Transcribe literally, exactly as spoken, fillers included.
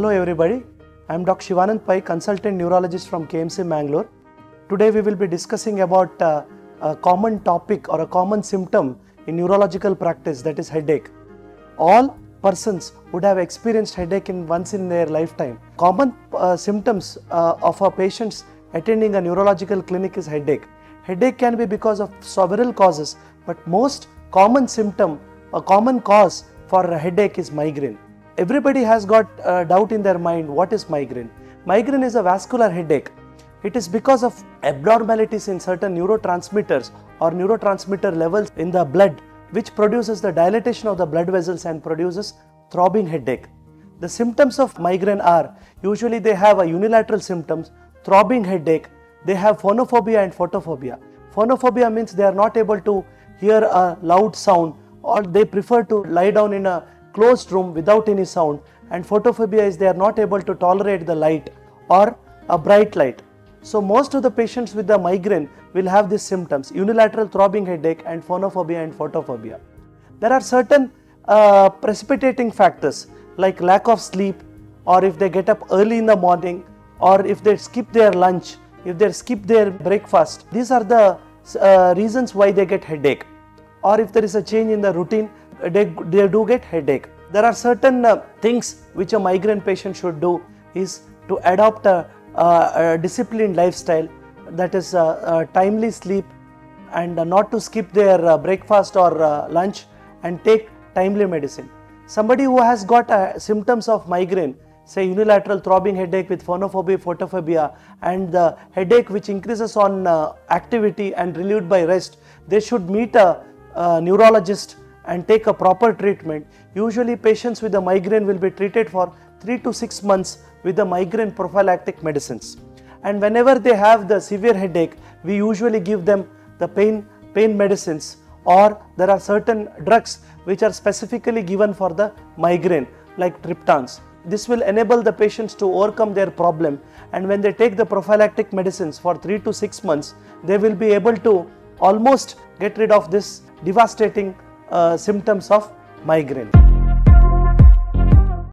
Hello everybody, I am Doctor Shivanand Pai, consultant neurologist from K M C Mangalore. Today we will be discussing about uh, a common topic or a common symptom in neurological practice, that is headache. All persons would have experienced headache in once in their lifetime. Common uh, symptoms uh, of a patients attending a neurological clinic is headache. Headache can be because of several causes, but most common symptom, a common cause for a headache is migraine. Everybody has got a doubt in their mind, what is migraine? Migraine is a vascular headache. It is because of abnormalities in certain neurotransmitters or neurotransmitter levels in the blood, which produces the dilatation of the blood vessels and produces throbbing headache. The symptoms of migraine are, usually they have a unilateral symptoms, throbbing headache, they have phonophobia and photophobia. Phonophobia means they are not able to hear a loud sound, or they prefer to lie down in a closed room without any sound, and photophobia is they are not able to tolerate the light or a bright light. So most of the patients with the migraine will have these symptoms, unilateral throbbing headache and phonophobia and photophobia. There are certain uh, precipitating factors like lack of sleep, or if they get up early in the morning, or if they skip their lunch, if they skip their breakfast. These are the uh, reasons why they get headache. Or if there is a change in the routine, they, they do get headache. There are certain uh, things which a migraine patient should do is to adopt a, a, a disciplined lifestyle, that is uh, uh, timely sleep, and uh, not to skip their uh, breakfast or uh, lunch, and take timely medicine. Somebody who has got uh, symptoms of migraine, say unilateral throbbing headache with phonophobia, photophobia, and the headache which increases on uh, activity and relieved by rest, they should meet a, a neurologist and take a proper treatment. Usually patients with the migraine will be treated for three to six months with the migraine prophylactic medicines. And whenever they have the severe headache, we usually give them the pain, pain medicines, or there are certain drugs which are specifically given for the migraine like triptans. This will enable the patients to overcome their problem, and when they take the prophylactic medicines for three to six months, they will be able to almost get rid of this devastating uh, symptoms of migraine.